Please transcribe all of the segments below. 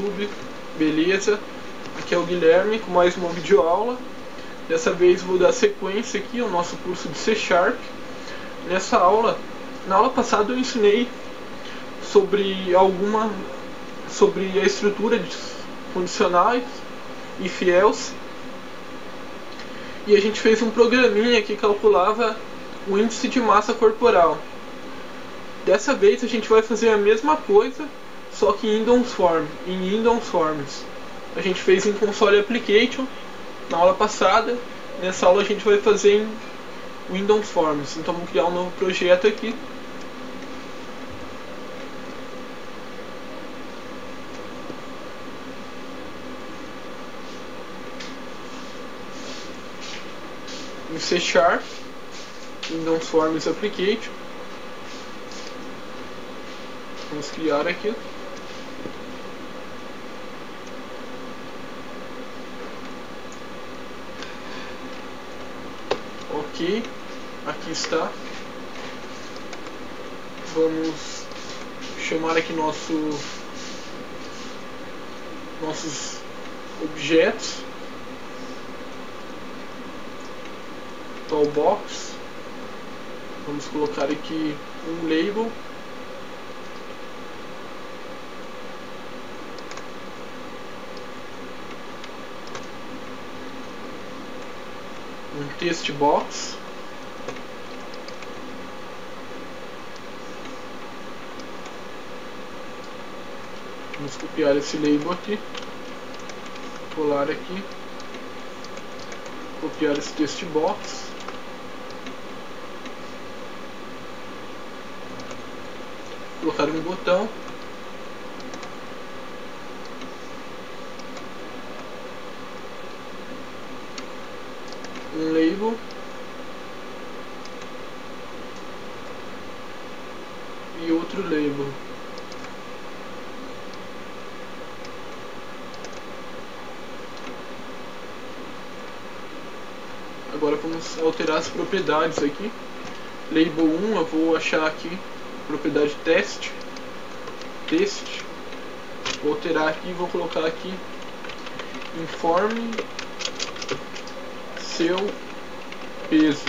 YouTube, beleza? Aqui é o Guilherme com mais uma videoaula. Dessa vez vou dar sequência aqui ao nosso curso de C#. Nessa aula, na aula passada eu ensinei sobre a estrutura de condicionais if else, e a gente fez um programinha que calculava o índice de massa corporal. Dessa vez a gente vai fazer a mesma coisa, só que em Windows Forms. A gente fez em Console Application na aula passada. Nessa aula a gente vai fazer em Windows Forms. Então vamos criar um novo projeto aqui. Em C#, Windows Forms Application. Vamos criar aqui. Ok, aqui está. Vamos chamar aqui nossos objetos. Toolbox. Vamos colocar aqui um label. Um text box. Vamos copiar esse label aqui, colar aqui, copiar esse text box, colocar um botão, um label e outro label. Agora vamos alterar as propriedades aqui. Label 1 eu vou achar aqui propriedade test. Vou alterar aqui e vou colocar aqui informe seu peso.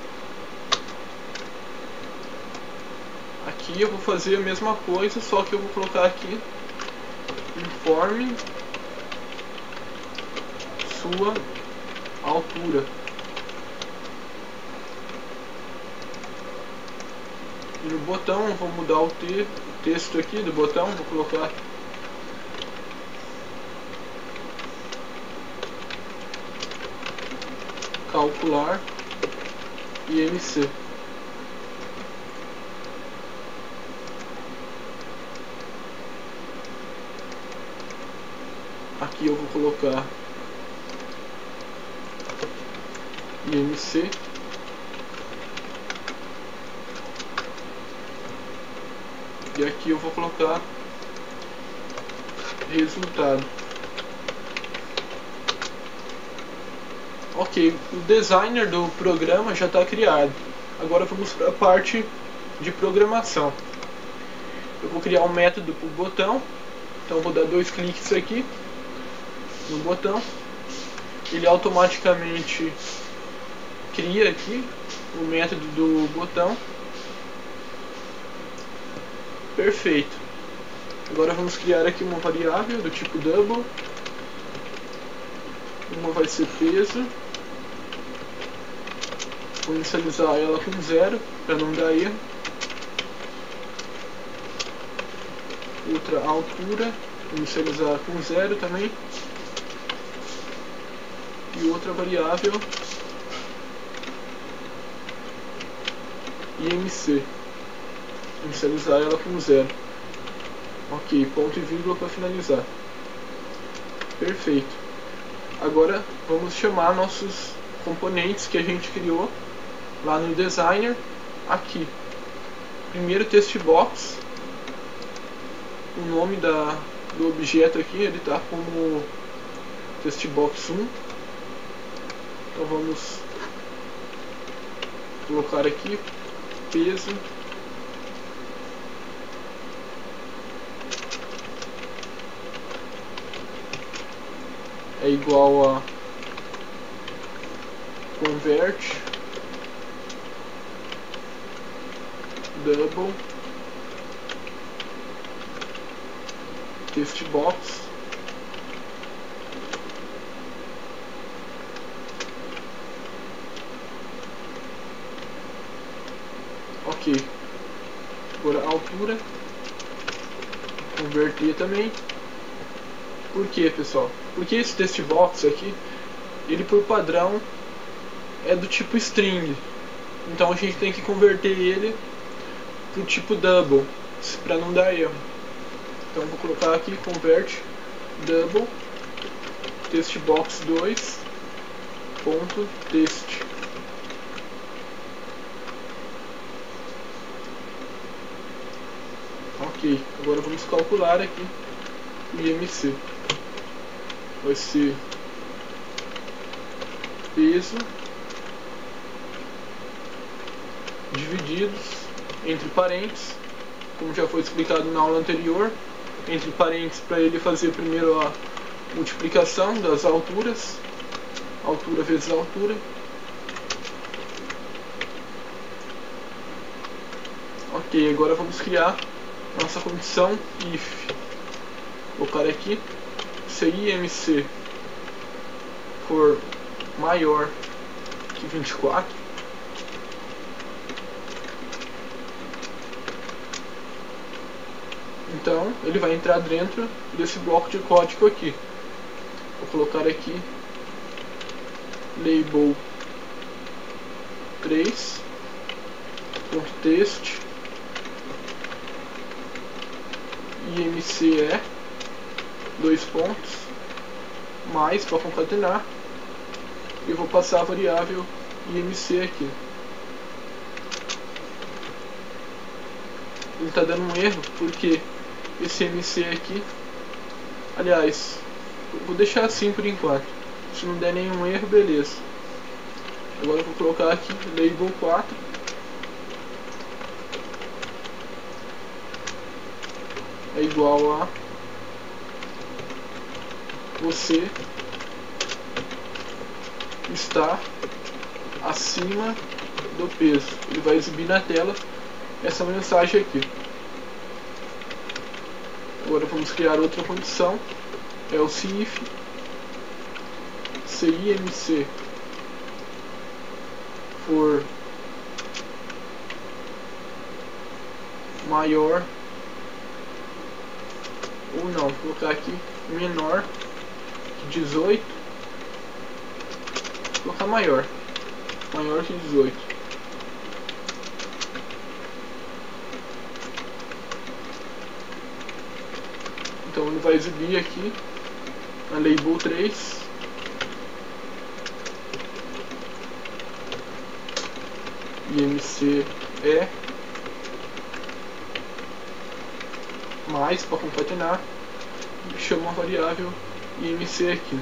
Aqui eu vou fazer a mesma coisa, só que eu vou colocar aqui informe sua altura. E no botão eu vou mudar o texto aqui do botão, vou colocar calcular IMC. Aqui eu vou colocar IMC. E aqui eu vou colocar resultado. Ok, o designer do programa já está criado. Agora vamos para a parte de programação. Eu vou criar um método para o botão. Então eu vou dar 2 cliques aqui no botão. Ele automaticamente cria aqui o método do botão. Perfeito. Agora vamos criar aqui uma variável do tipo double. Uma vai ser peso. Vou inicializar ela com 0 para não dar erro. Outra altura, vou inicializar com 0 também. E outra variável IMC. Inicializar ela com 0. Ok, ponto e vírgula para finalizar. Perfeito. Agora vamos chamar nossos componentes que a gente criou lá no designer aqui. Primeiro text box. O nome do objeto aqui, ele está como text box 1. Então vamos colocar aqui peso é igual a convert double text box ok. Agora a altura converter também. Por que, pessoal? Porque esse text box aqui, ele por padrão é do tipo string, então a gente tem que converter ele pro tipo double para não dar erro. Então vou colocar aqui convert double text box 2 ponto text. Ok, agora vamos calcular aqui o IMC. Vai ser peso divididos entre parênteses, como já foi explicado na aula anterior, entre parênteses para ele fazer primeiro a multiplicação das alturas, altura vezes altura. Ok, agora vamos criar nossa condição if. Vou colocar aqui, se IMC for maior que 24, então ele vai entrar dentro desse bloco de código aqui. Vou colocar aqui label 3.text IMC é 2 pontos mais para concatenar, e vou passar a variável IMC aqui. Ele está dando um erro porque esse IMC aqui, aliás, vou deixar assim por enquanto, se não der nenhum erro, beleza. Agora eu vou colocar aqui label 4 é igual a você está acima do peso. Ele vai exibir na tela essa mensagem aqui. Agora vamos criar outra condição, é o if se IMC for maior ou não, vou colocar aqui menor que 18, vou colocar maior que 18. Então ele vai exibir aqui na label 3 IMC é mais para concatenar, e chama a variável IMC aqui.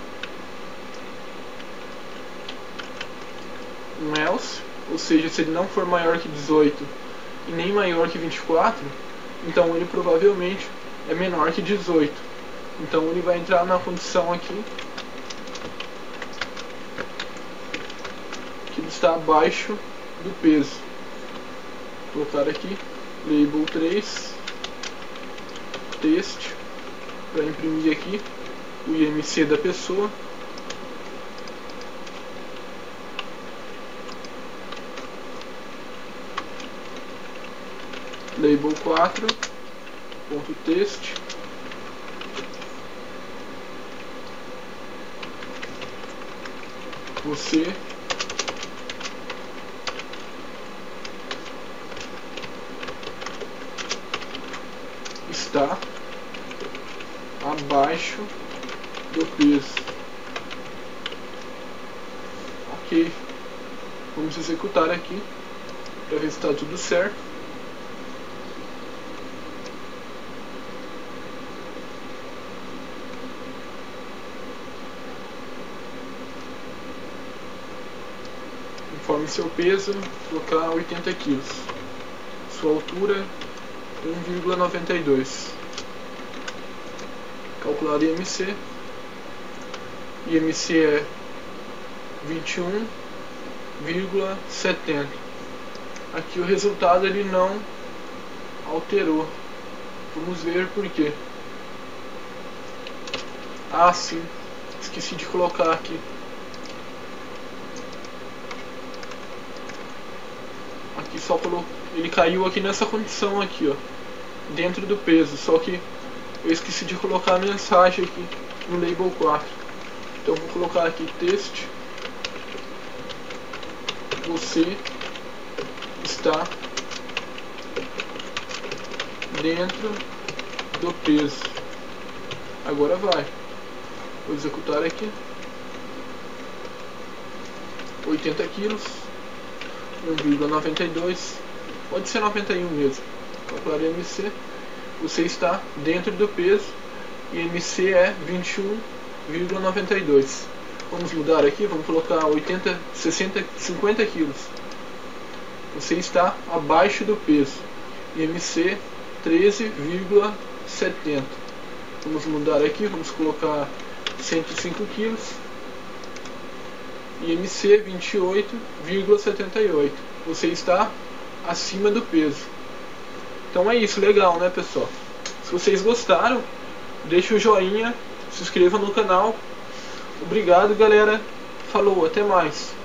Um else, ou seja, se ele não for maior que 18 e nem maior que 24, então ele provavelmente é menor que 18. Então ele vai entrar na condição aqui que ele está abaixo do peso. Vou colocar aqui label 3 text para imprimir aqui o IMC da pessoa. Label 4 ponto text você está abaixo do peso. Ok, vamos executar aqui para ver se está tudo certo. Informe seu peso, colocar 80 kg. Sua altura 1,92. Calcular IMC IMC é 21,70. Aqui o resultado ele não alterou. Vamos ver por quê. Ah, sim, esqueci de colocar aqui. Aqui só colocou, ele caiu aqui nessa condição aqui, ó, dentro do peso, só que eu esqueci de colocar a mensagem aqui no label 4. Então vou colocar aqui teste. Você está dentro do peso. Agora vai. Vou executar aqui. 80 quilos. 1,92. Pode ser 91 mesmo. Calcular IMC. Você está dentro do peso. IMC é 21,92. Vamos mudar aqui. Vamos colocar 80, 60, 50 quilos. Você está abaixo do peso. IMC 13,70. Vamos mudar aqui. Vamos colocar 105 quilos. IMC 28,78. Você está acima do peso. Então é isso, legal, né, pessoal? Se vocês gostaram, deixa o joinha, se inscreva no canal. Obrigado, galera. Falou, até mais.